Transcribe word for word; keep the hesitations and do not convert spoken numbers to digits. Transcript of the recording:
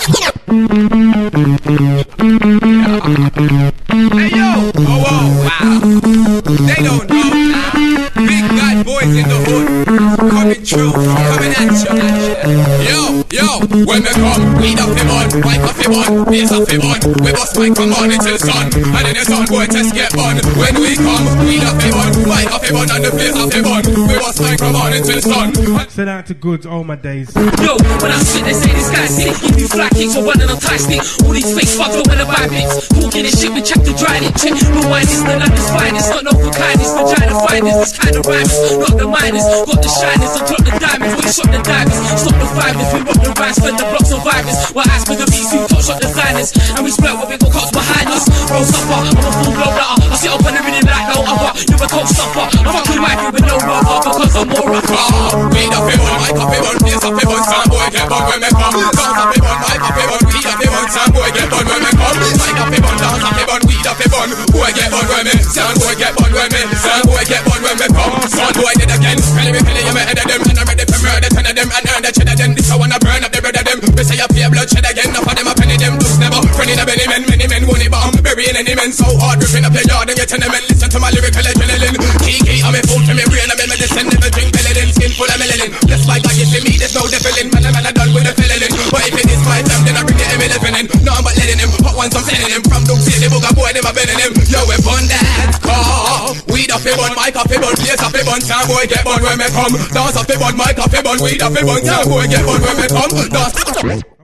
Hey yo! Oh wow, wow. They don't know. Big bad boys in the hood. Coming through, coming at you. Yo, yo, when we come, we up the bun, mic up the bun, bass up the bun. We bust mic from morning till sun, and then the sun boy just get bun. When we come, we up the bun, mic up the bun, and the bass up the bun. We bust mic from morning till sun. Send out to Goods, all my days. Yo, when I sit, they say this guy's sick. Give you flat kicks or running on tie stick. All these fake fucks don't wanna buy bits. Talking this shit, we check the dry it. Check the wine, it's the London's finest. Not no for kindness, vagina finest. This kind of rhymes, not the miners. Got the shiners, on top the diamonds. We shot the diamonds, stop the fibers. We rock the rhymes, spend the blocks of virus. We're ass for the beats, we top shot designers. And we spread what we got cops behind us. Roll supper, I'm a full blow nutter. I sit up on the rhythm like no other. You're a cold supper. I'm fucking white with no rubber because I'm more rougher. We the people, mic up the bun, bass up the bun. Some boy get bun when me come. Dance up the bun, mic up the bun, we up the bun. Some boy get bun when me come. Mic up the bun, dance up the bun, we up the bun. Boy get bun when me, some boy get bun when me, some boy get bun when me come. Son boy did again, penny me penny, you me head of them, and I'm ready for murder ten of them, and earn the cheddar then. This I wanna burn up the bread of them. We say you pay bloodshed again, enough of them a penny them. Looks never friend in a belly men, many men won't it bomb. Burying any men so hard, ripping up your yard, and you tell them and listen to my lyrical adrenaline. Kiki, I'm a fool to me brain, I'm in medicine, never drink Belladin, skin full of melanin. Just like I give to me, there's no defilling, man, man, I'm done with the filling. But if it is my time, then I bring the M eleven in. No, I'm but letting him, hot ones I'm sending him. From Dukes City, Booga boy, them a bending him. Yo, we bun that car. Weed off the bun, mic off the bun, place off the bun. Time boy, get bun when me come. Dance off the bun, mic off the bun, weed off the bun. Time boy, get bun when me come. Dance.